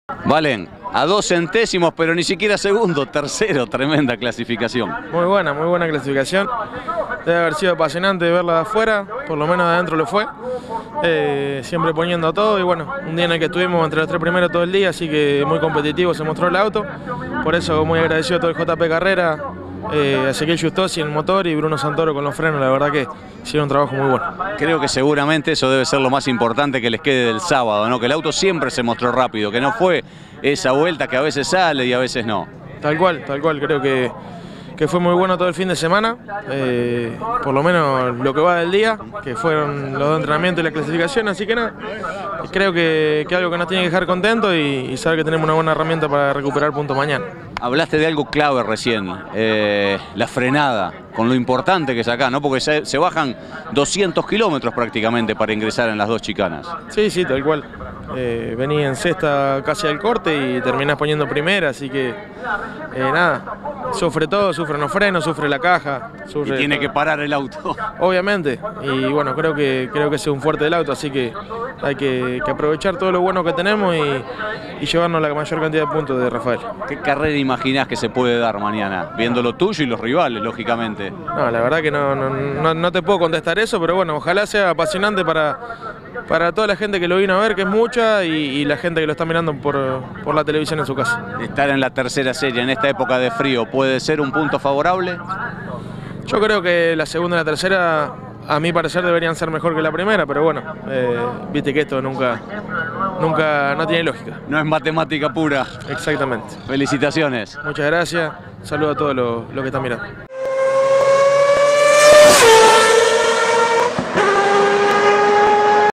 Valen, a 2 centésimos, pero ni siquiera segundo, tercero, tremenda clasificación. Muy buena clasificación. Debe haber sido apasionante verla de afuera, por lo menos de adentro lo fue. Siempre poniendo todo y bueno, un día en el que estuvimos entre los 3 primeros todo el día, así que muy competitivo se mostró el auto. Por eso muy agradecido a todo el JP Carrera, a Ezequiel Justosi en el motor y Bruno Santoro con los frenos, la verdad que hicieron un trabajo muy bueno. Creo que seguramente eso debe ser lo más importante que les quede del sábado, ¿no? Que el auto siempre se mostró rápido, que no fue esa vuelta que a veces sale y a veces no. Tal cual, creo que fue muy bueno todo el fin de semana, por lo menos lo que va del día, que fueron los 2 entrenamientos y la clasificación, así que nada, creo que algo que nos tiene que dejar contentos y saber que tenemos una buena herramienta para recuperar puntos mañana. Hablaste de algo clave recién, la frenada, con lo importante que es acá, ¿no? Porque se bajan 200 kilómetros prácticamente para ingresar en las 2 chicanas. Sí, tal cual. Vení en sexta casi al corte y terminás poniendo primera, así que nada, sufre todo, sufren los frenos, sufre la caja. Y tiene que parar el auto. Obviamente, y bueno, creo que ese es un fuerte del auto, así que hay que aprovechar todo lo bueno que tenemos y llevarnos la mayor cantidad de puntos de Rafael. ¿Qué carrera imaginás que se puede dar mañana? Viendo lo tuyo y los rivales, lógicamente. No, la verdad que no te puedo contestar eso, pero bueno, ojalá sea apasionante para toda la gente que lo vino a ver, que es mucha, y la gente que lo está mirando por la televisión en su casa. Estar en la tercera serie en esta época de frío, ¿puede ser un punto favorable? Yo creo que la segunda y la tercera, a mi parecer, deberían ser mejor que la primera, pero bueno, viste que esto nunca no tiene lógica. No es matemática pura. Exactamente. Felicitaciones. Muchas gracias. Saludo a todos los que están mirando.